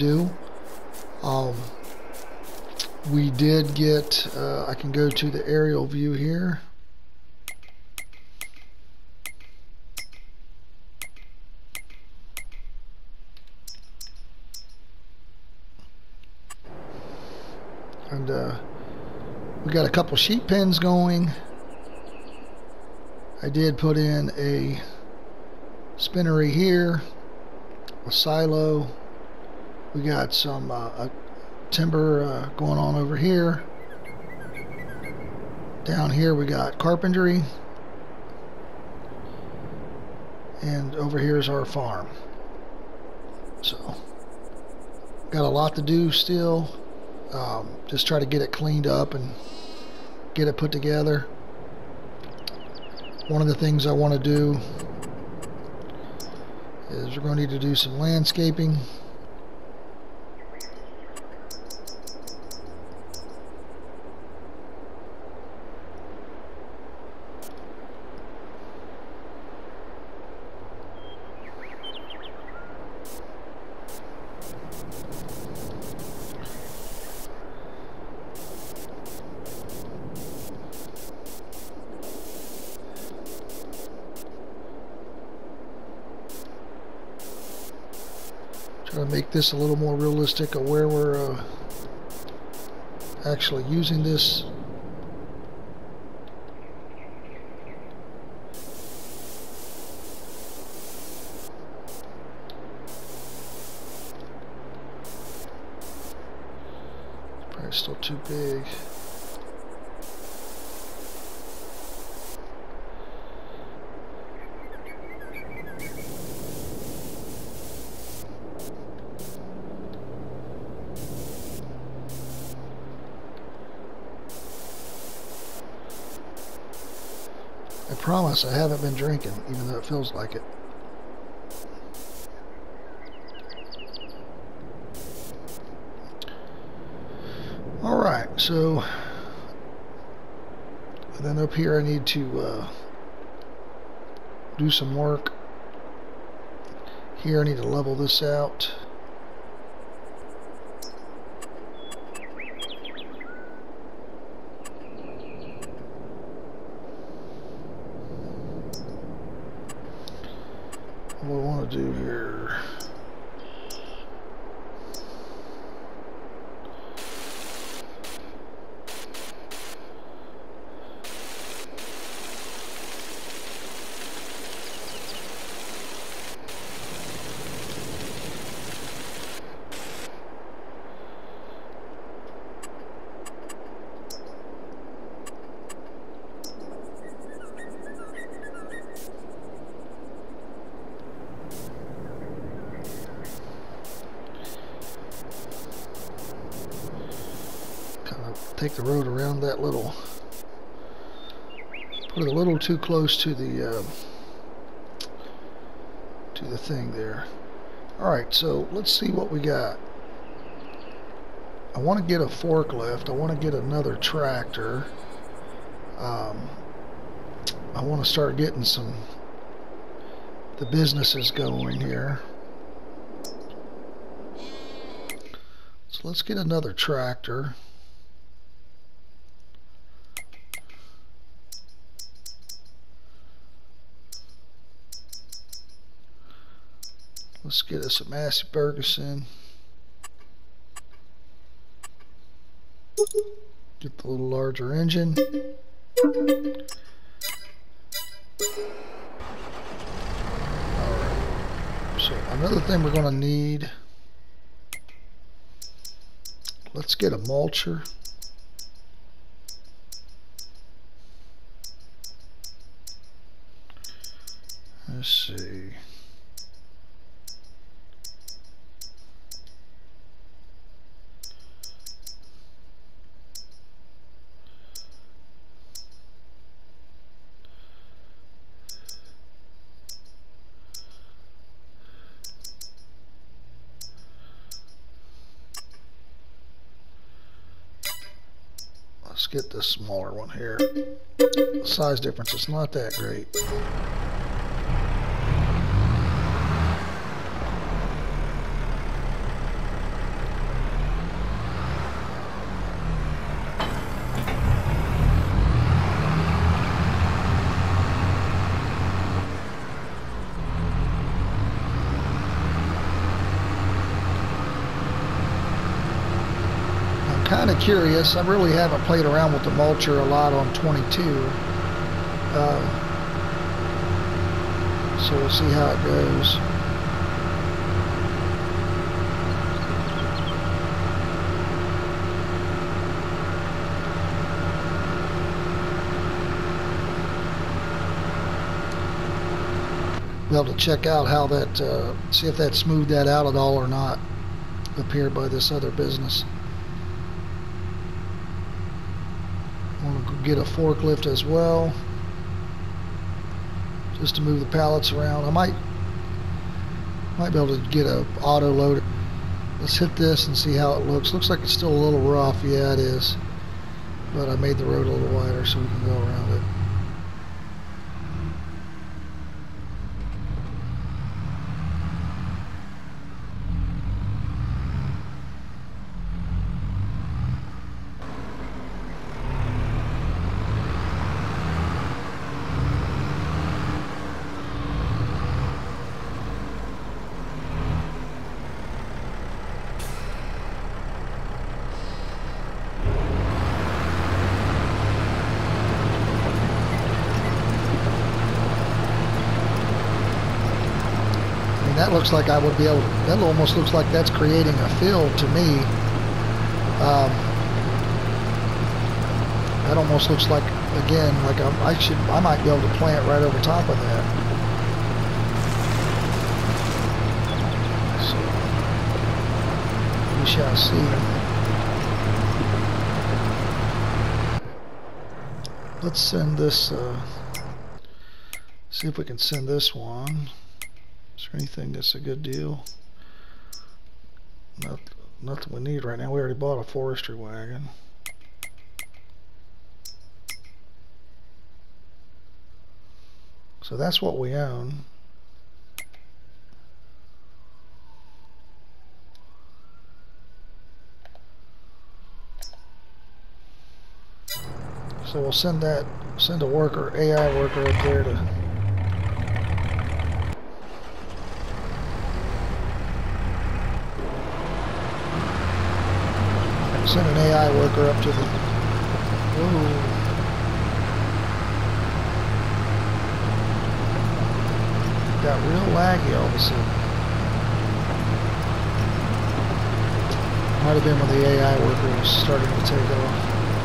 do. We did get, I can go to the aerial view here. And we got a couple sheep pens going. I did put in a spinnery here, a silo. We got some timber going on over here. Down here we got carpentry. And over here is our farm. So, got a lot to do still. Just try to get it cleaned up and get it put together. One of the things I want to do is we're going to need to do some landscaping. Try to make this a little more realistic of where we're actually using this. Probably still too big. I promise I haven't been drinking, even though it feels like it. Alright, so then up here I need to do some work. Here I need to level this out. What I want to do here, take the road around that little, put it a little too close to the thing there. Alright, so let's see what we got. I want to get a forklift. I want to get another tractor. I want to start getting the businesses going here. So let's get another tractor. Let's get us a Massey Ferguson. Get the little larger engine. Alright. So another thing we're going to need, let's get a mulcher. Let's see. Let's get this smaller one here. The size difference is not that great. curious. I really haven't played around with the mulcher a lot on 22. So we'll see how it goes. Be able to check out how that, see if that smoothed that out at all or not up here by this other business. I'm going to get a forklift as well, just to move the pallets around. I might be able to get a auto loader. Let's hit this and see how it looks. Looks like it's still a little rough. Yeah, it is. But I made the road a little wider so we can go around it. That looks like I would be able to, that almost looks like that's creating a fill to me. That almost looks like, again, like I might be able to plant right over top of that. So, we shall see. Let's send this, see if we can send this one. Is there anything that's a good deal? Nothing we need right now. We already bought a forestry wagon. So that's what we own. So we'll send a worker, AI worker up there to send an AI worker up to the... Whoa. Got real laggy all of a sudden. Might have been when the AI worker was starting to take off.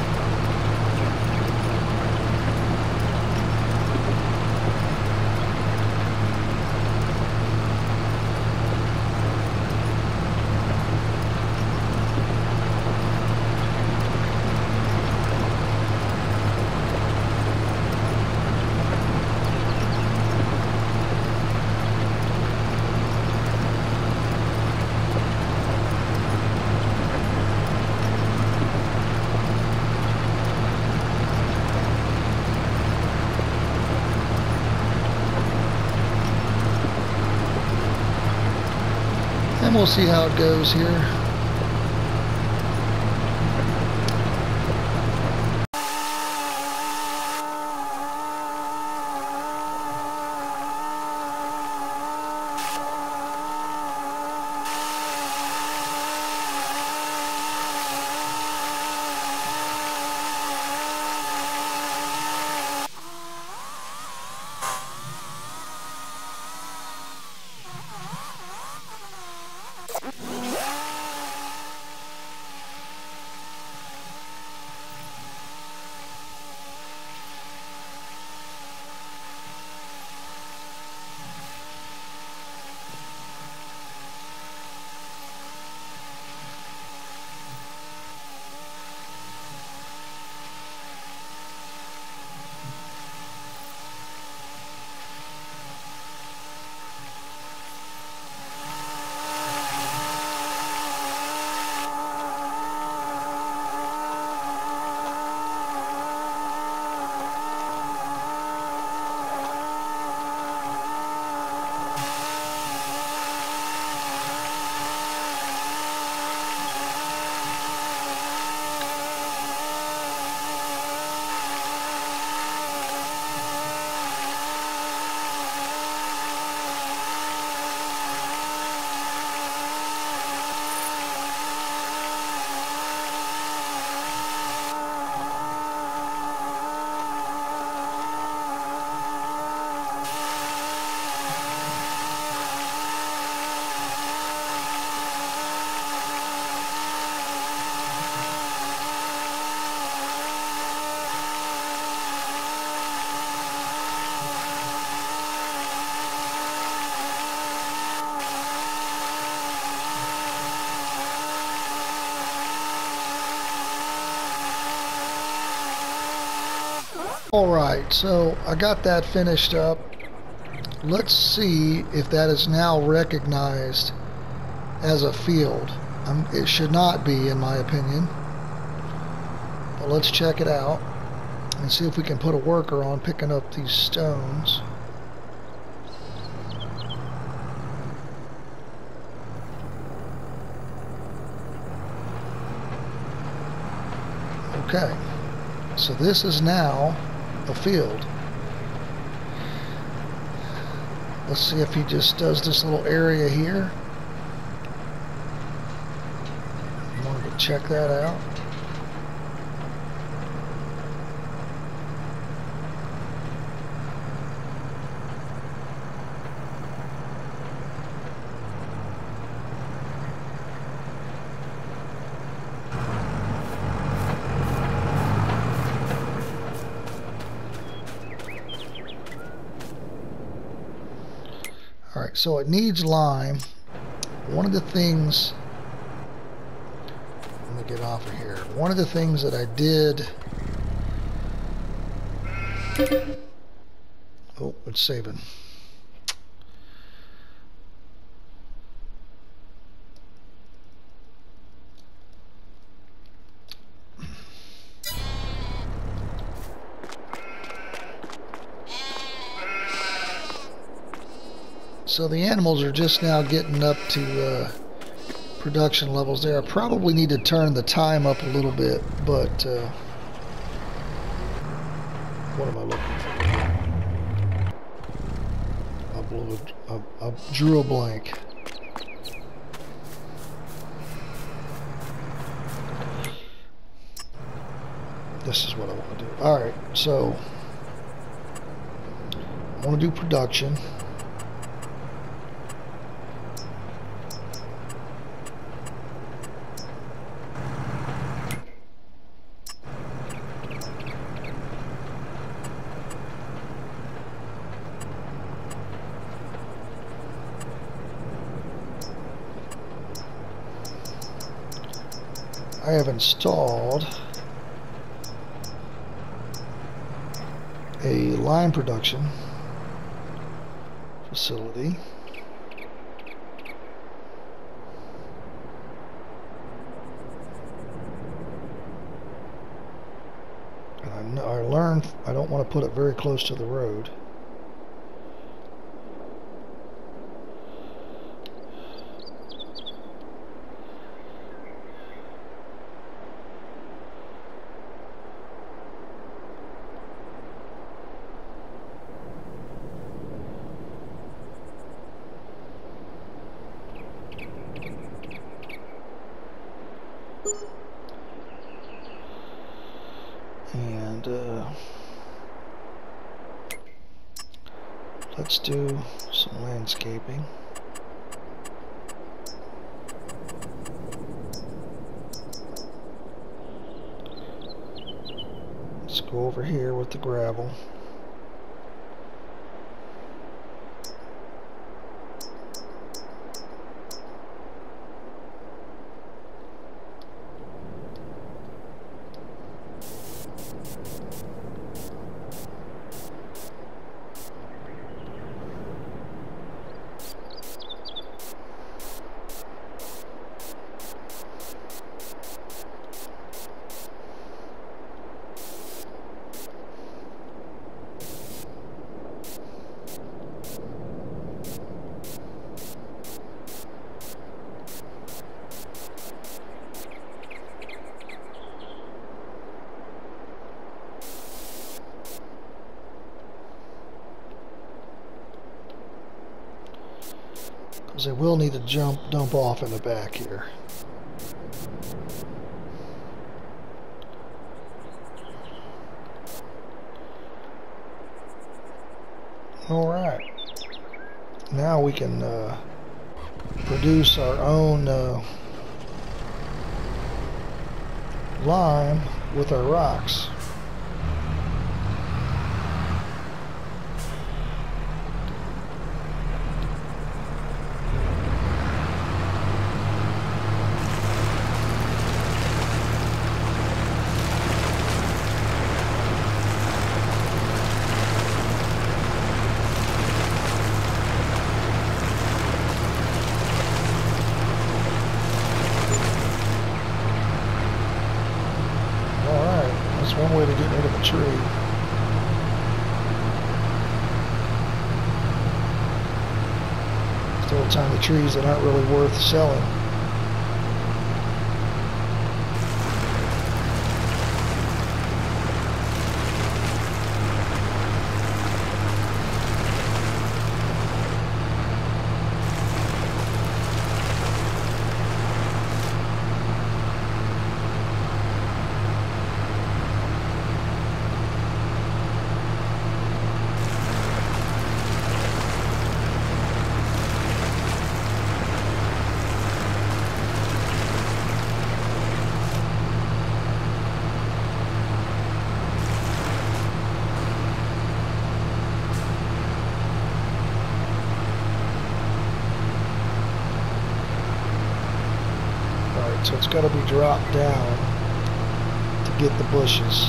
And we'll see how it goes here. Alright, so I got that finished up. Let's see if that is now recognized as a field. It should not be, in my opinion. But let's check it out and see if we can put a worker on picking up these stones. Okay, so this is now a field. Let's see if he just does this little area here. I wanted to check that out. Alright, so it needs lime. One of the things, let me get off of here. One of the things that I did, oh, it's saving. So the animals are just now getting up to production levels there. I probably need to turn the time up a little bit, but what am I looking for? I drew a blank. This is what I want to do. Alright, so I want to do production. I have installed a lime production facility. And I learned I don't want to put it very close to the road. And let's do some landscaping. Let's go over here with the gravel. Because I will need to dump off in the back here. Alright. Now we can produce our own lime with our rocks. tree. Still tiny trees that aren't really worth selling. So it's got to be dropped down to get the bushes.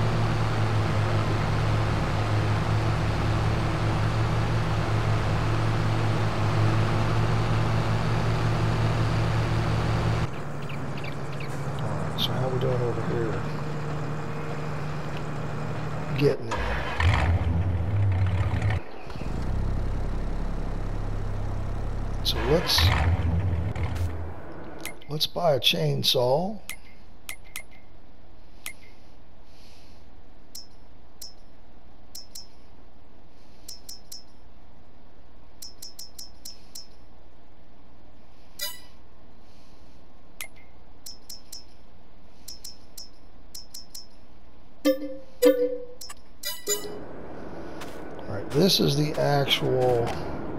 Alright, so how are we doing over here? Getting there. So let's buy a chainsaw. Alright, this is the actual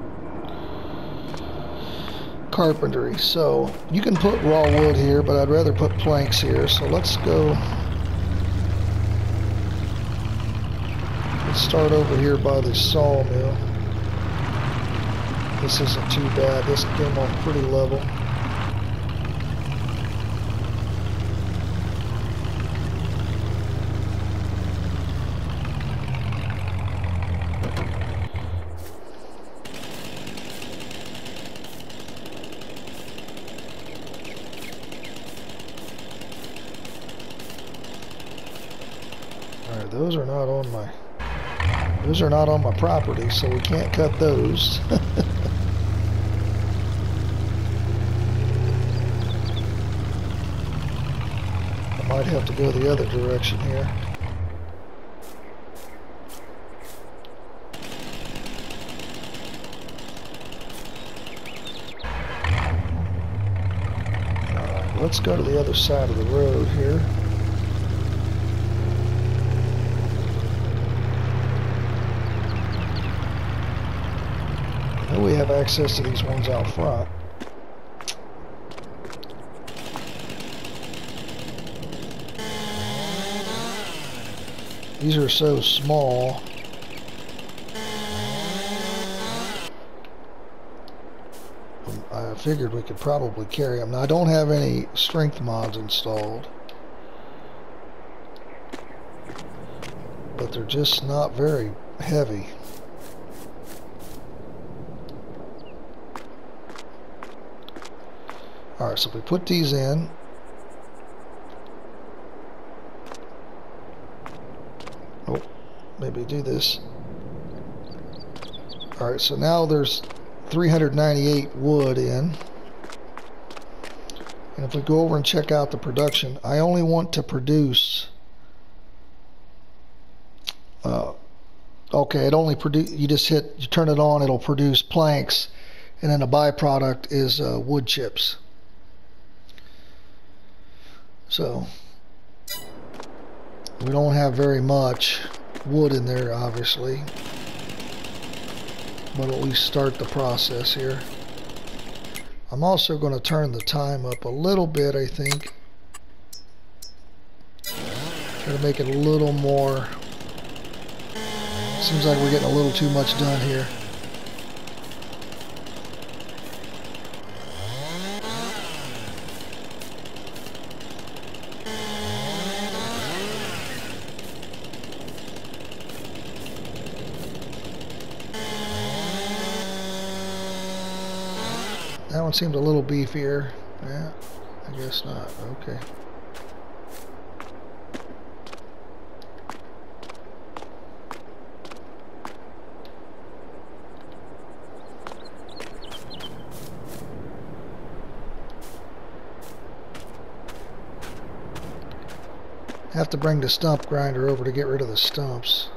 carpentry. So you can put raw wood here, but I'd rather put planks here. So let's start over here by the sawmill. This isn't too bad. This came off pretty level. Alright, those are not on my property, so we can't cut those. I might have to go the other direction here. Alright, let's go to the other side of the road here. We have access to these ones out front. These are so small. I figured we could probably carry them. Now I don't have any strength mods installed, but they're just not very heavy. Alright, so if we put these in, oh, maybe do this. Alright, so now there's 398 wood in. And if we go over and check out the production, I only want to produce, okay, it only produce, you turn it on, it'll produce planks, and then a byproduct is wood chips. So we don't have very much wood in there, obviously, but at least start the process here. I'm also going to turn the time up a little bit, I think. Try to make it a little more. Seems like we're getting a little too much done here. That one seems a little beefier. Yeah, I guess not. Okay. Have to bring the stump grinder over to get rid of the stumps.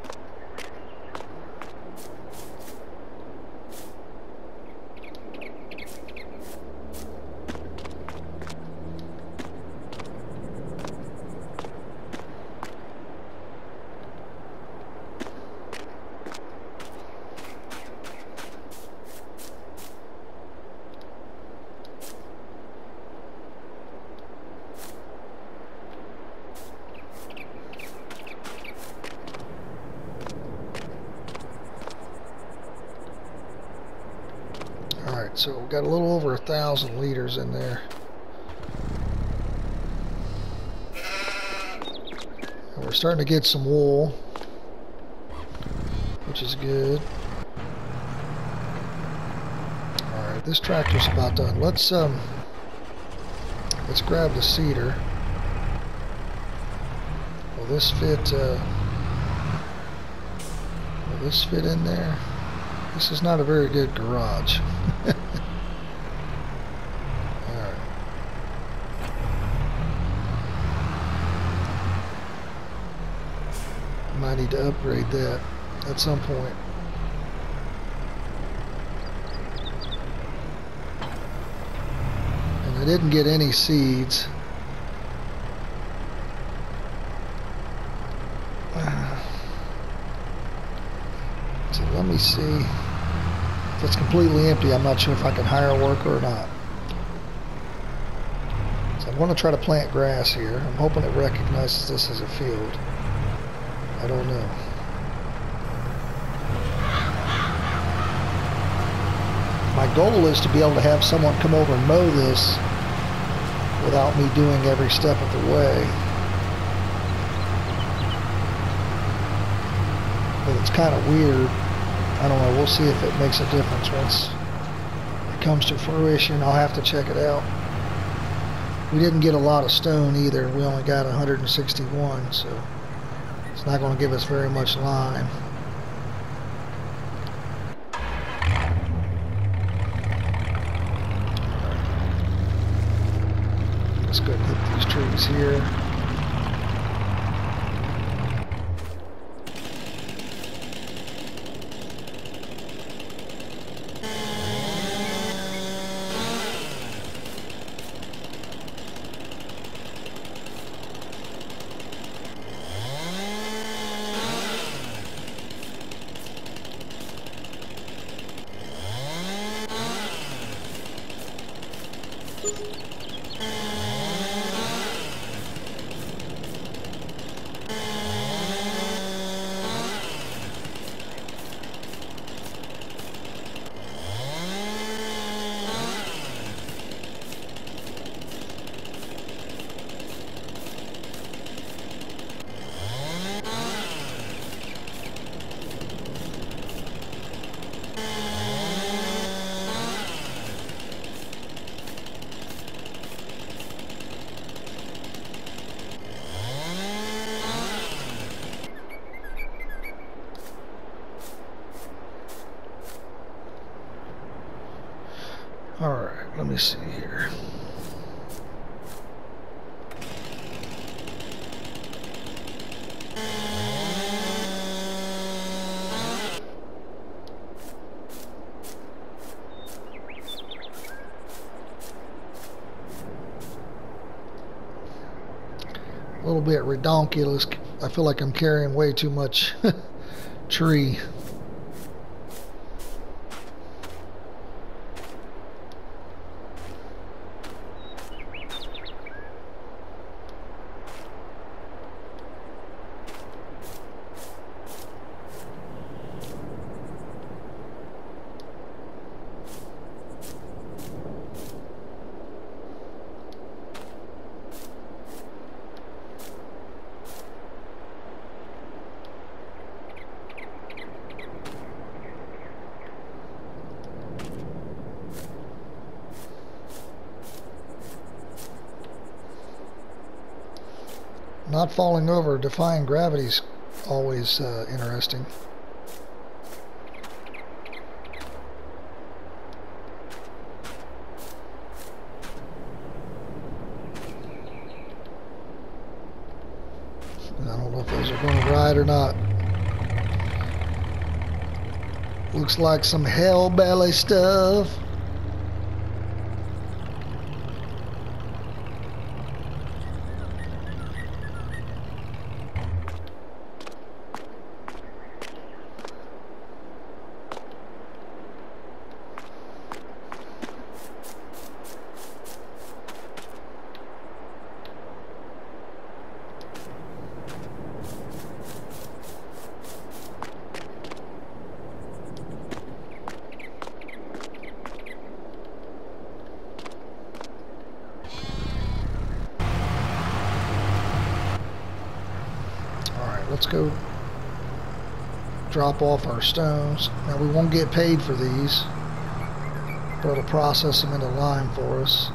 Alright, so we've got a little over 1,000 liters in there. And we're starting to get some wool, which is good. Alright, this tractor's about done. Let's grab the seeder. Will this fit in there? This is not a very good garage. Alright. Might need to upgrade that at some point. And I didn't get any seeds. So let me see. If it's completely empty, I'm not sure if I can hire a worker or not. So I'm going to try to plant grass here. I'm hoping it recognizes this as a field. I don't know. My goal is to be able to have someone come over and mow this without me doing every step of the way. But it's kind of weird. I don't know. We'll see if it makes a difference once it comes to fruition. I'll have to check it out. We didn't get a lot of stone either. We only got 161, so it's not going to give us very much lime. Let's go and hit these trees here. Alright, let me see here. A little bit redonkulous. I feel like I'm carrying way too much tree. Not falling over, defying gravity's always interesting. try it or not. Looks like some hellbelly stuff. Let's go drop off our stones. Now we won't get paid for these, but it'll process them into lime for us.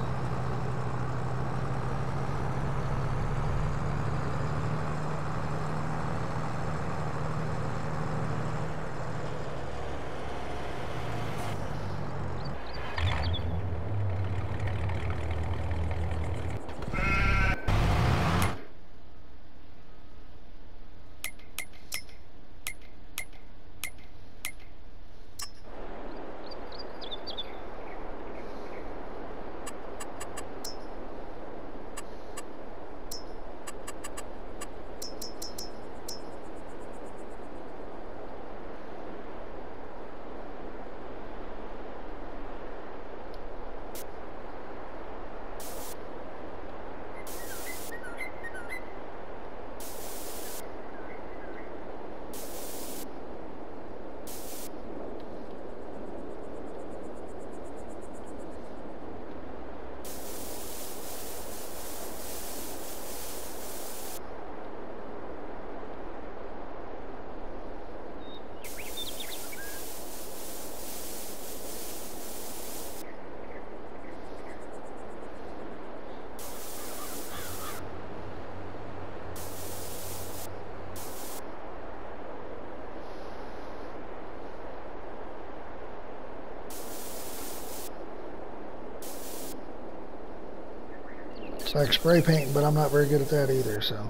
It's like spray painting, but I'm not very good at that either, so.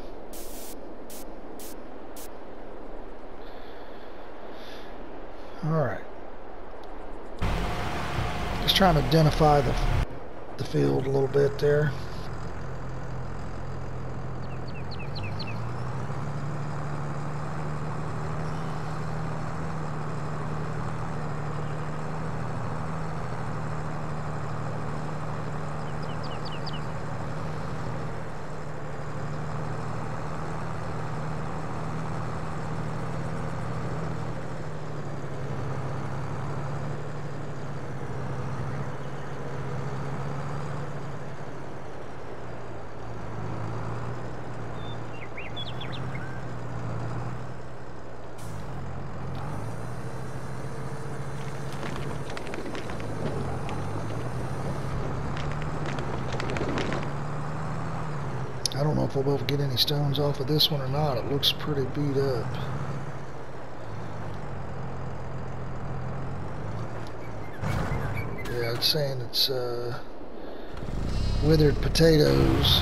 Alright. Just trying to identify the field a little bit there. I don't know if we'll be able to get any stones off of this one or not. It looks pretty beat up. Yeah, it's saying it's withered potatoes.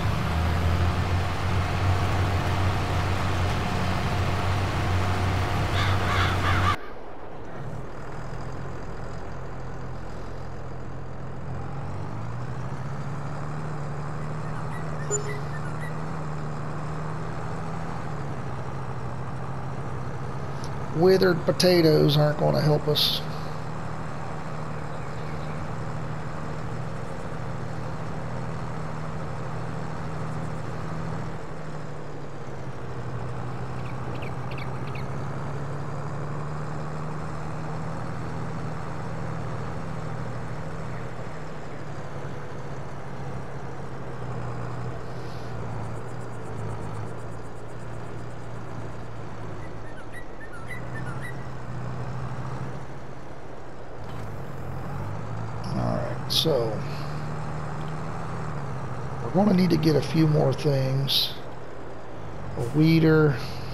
Withered potatoes aren't going to help us. So we're going to need to get a few more things. A weeder,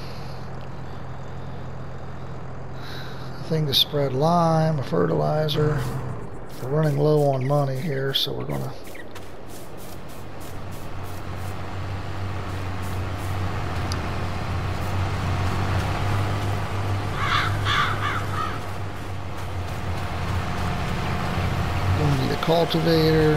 a thing to spread lime, a fertilizer. We're running low on money here, so we're going to cultivator.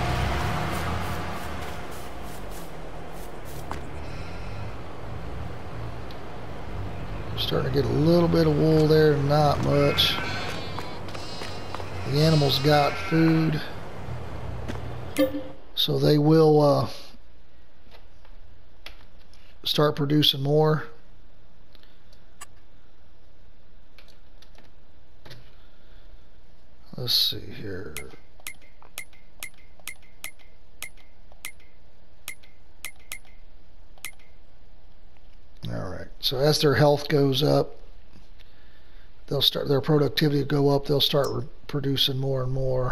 Starting to get a little bit of wool there, not much. The animals got food, so they will start producing more. Let's see here. Alright, so as their health goes up, they'll start, their productivity will go up, they'll start producing more and more.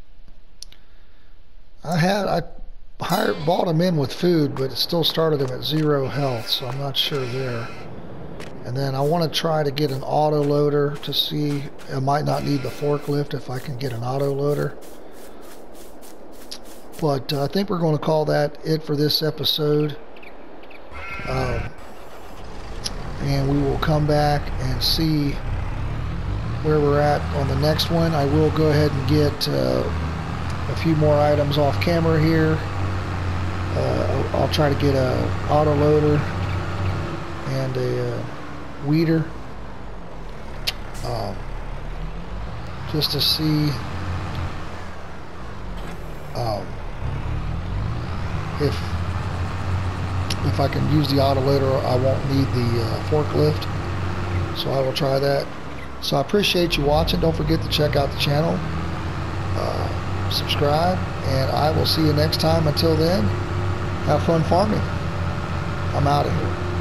I bought them in with food, but it still started them at 0 health, so I'm not sure there. And then I want to try to get an auto loader to see, I might not need the forklift if I can get an auto loader. But I think we're going to call that it for this episode. And we will come back and see where we're at on the next one. I will go ahead and get a few more items off camera here. I'll try to get a auto loader and a weeder, just to see if I can use the auto loader. I won't need the forklift, so I will try that. So I appreciate you watching. Don't forget to check out the channel, subscribe, and I will see you next time. Until then, have fun farming. I'm out of here.